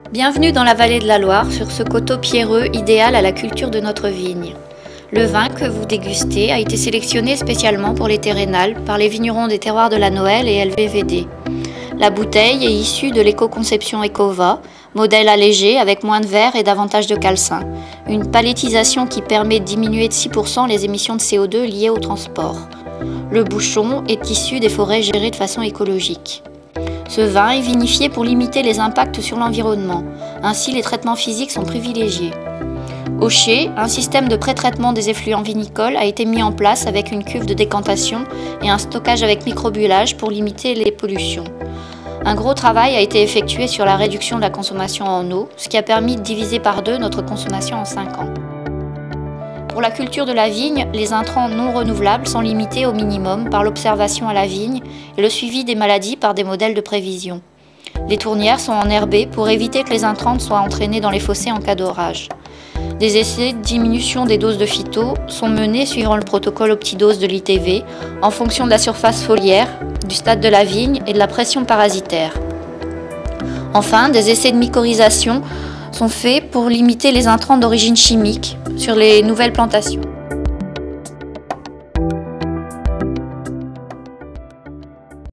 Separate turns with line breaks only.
Bienvenue dans la vallée de la Loire, sur ce coteau pierreux idéal à la culture de notre vigne. Le vin que vous dégustez a été sélectionné spécialement pour l'été rénal par les vignerons des terroirs de la Noël et LVVD. La bouteille est issue de l'éco-conception Ecova, modèle allégé avec moins de verre et davantage de calcin. Une palettisation qui permet de diminuer de 6% les émissions de CO2 liées au transport. Le bouchon est issu des forêts gérées de façon écologique. Ce vin est vinifié pour limiter les impacts sur l'environnement. Ainsi, les traitements physiques sont privilégiés. Au chai, un système de pré-traitement des effluents vinicoles a été mis en place avec une cuve de décantation et un stockage avec microbullage pour limiter les pollutions. Un gros travail a été effectué sur la réduction de la consommation en eau, ce qui a permis de diviser par 2 notre consommation en 5 ans. Pour la culture de la vigne, les intrants non renouvelables sont limités au minimum par l'observation à la vigne et le suivi des maladies par des modèles de prévision. Les tournières sont enherbées pour éviter que les intrants soient entraînés dans les fossés en cas d'orage. Des essais de diminution des doses de phyto sont menés suivant le protocole Optidose de l'ITV en fonction de la surface foliaire, du stade de la vigne et de la pression parasitaire. Enfin, des essais de mycorhisation sont faits pour limiter les intrants d'origine chimique sur les nouvelles plantations.